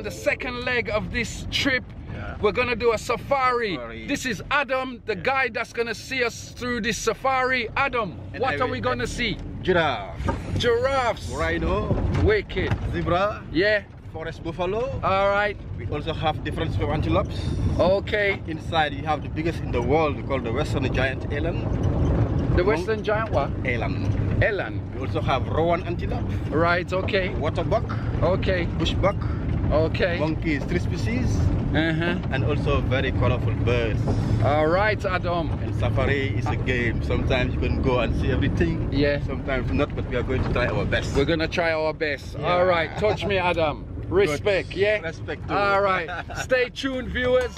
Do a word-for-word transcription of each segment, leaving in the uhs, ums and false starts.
the second leg of this trip. Yeah. We're gonna do a safari. Safari. This is Adam, the yeah. guy that's gonna see us through this safari. Adam, and what I are we gonna see? Giraffe. Giraffes. Rhino. Wicked. Zebra. Yeah. Forest buffalo. All right. We also have different from antelopes. Okay. Inside you have the biggest in the world called the Western Giant Eland. The Western Giant what? Eland. Eland. We also have rowan antelope. Right, okay. Water buck. Okay. Bush buck. Okay. Monkeys, three species. Uh-huh. And also very colorful birds. All right, Adam. And safari is a game. Sometimes you can go and see everything. Yeah. Sometimes not, but we are going to try our best. We're gonna try our best. Yeah. All right, touch me, Adam. Respect, Good. yeah? Respect too. All right. Stay tuned, viewers.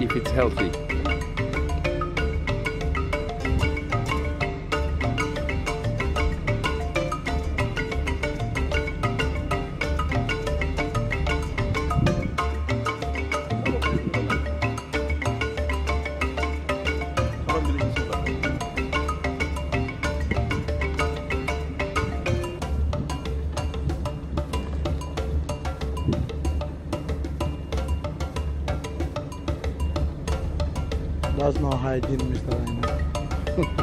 if it's healthy. That's no hygiene, Mister Rhino.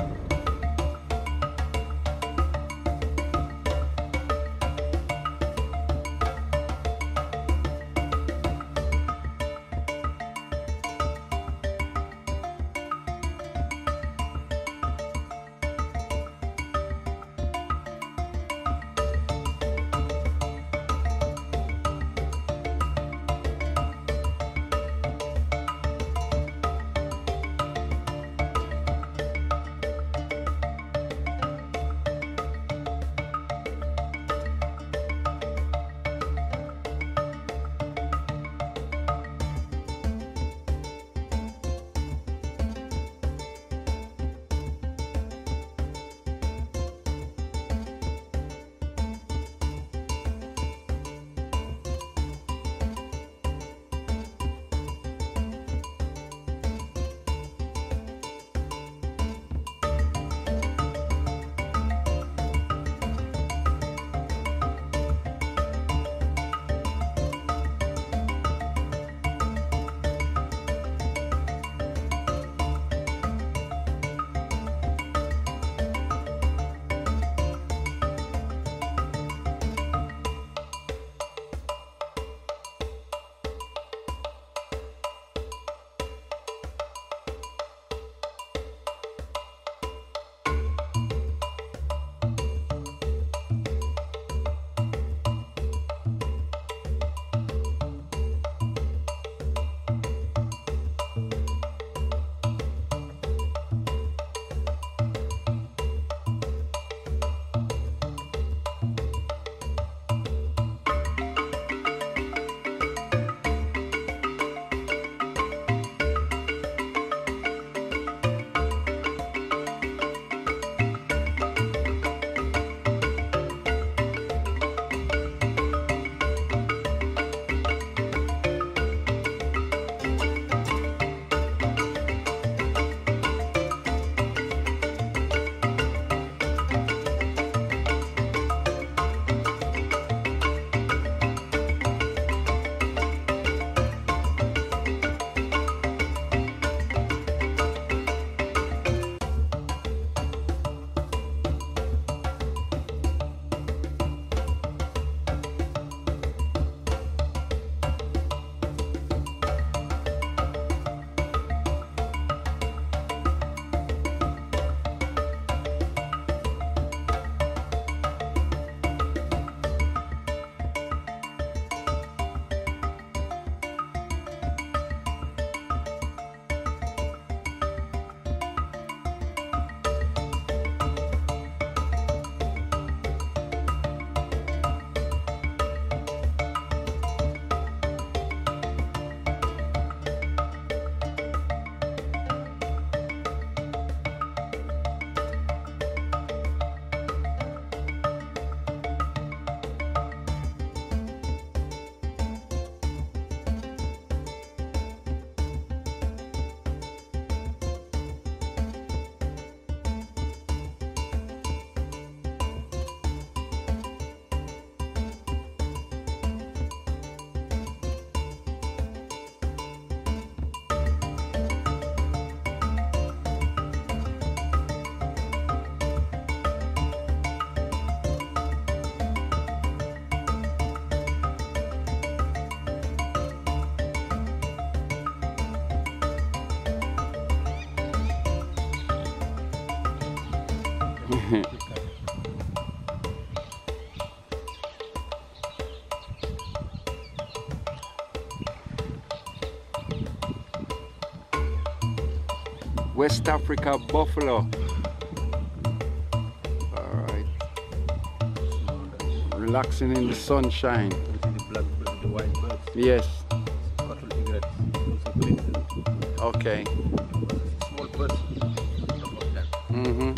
West Africa buffalo. Alright. Relaxing in the sunshine. The black bird, the white birds. Yes. Cattle egrets. Also good. Okay. Small birds. Mm-hmm.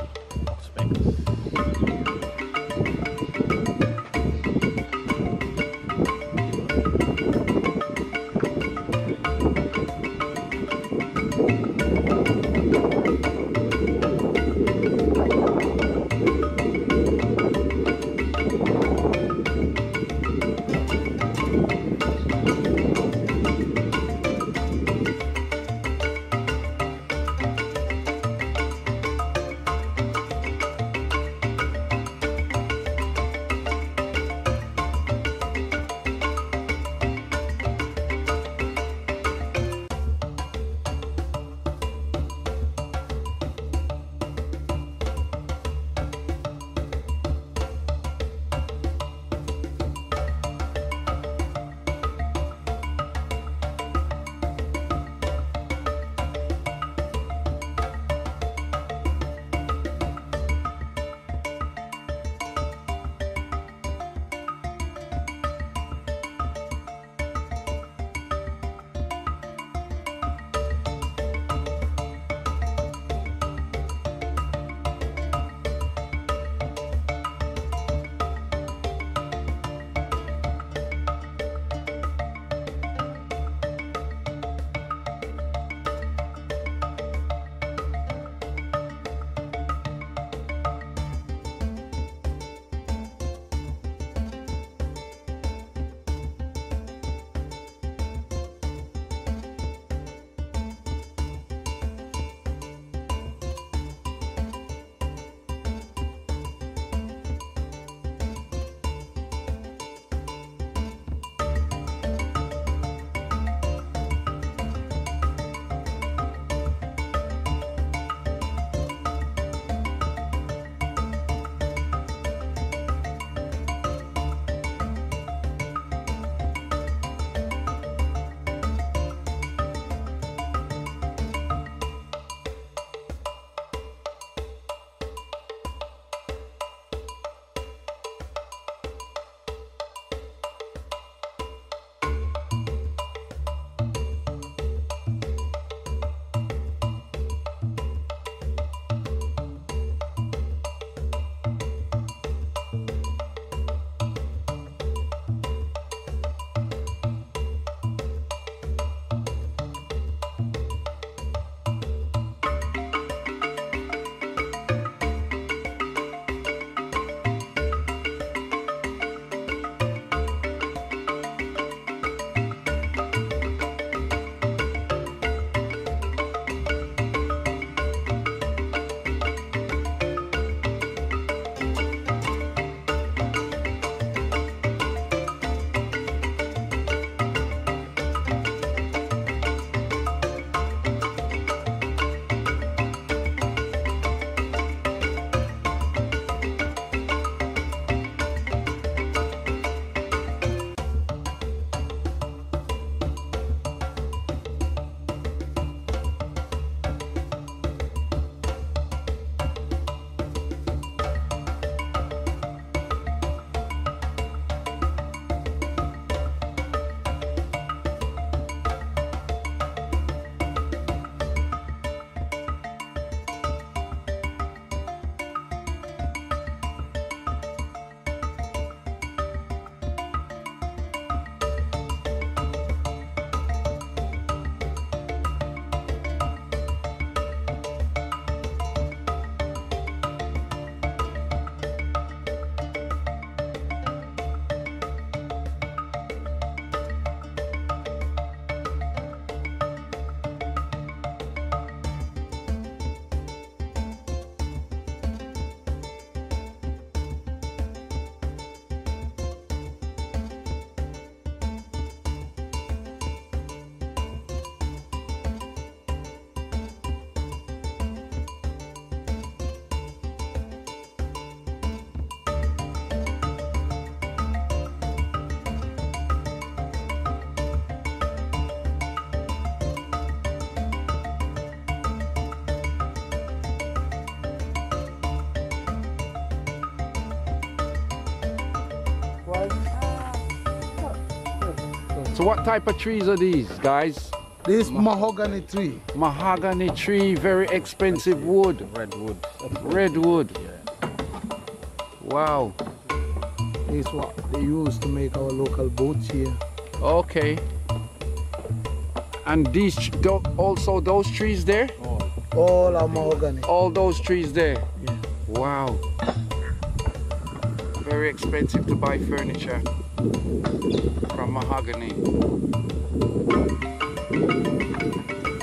So what type of trees are these, guys? This mahogany tree. Mahogany tree, very expensive wood. Redwood. Redwood. Yeah. Wow. This is what they use to make our local boats here. Okay. And these, tho- also those trees there? Oh. All are mahogany. All those trees there? Yeah. Wow. Very expensive to buy furniture from mahogany.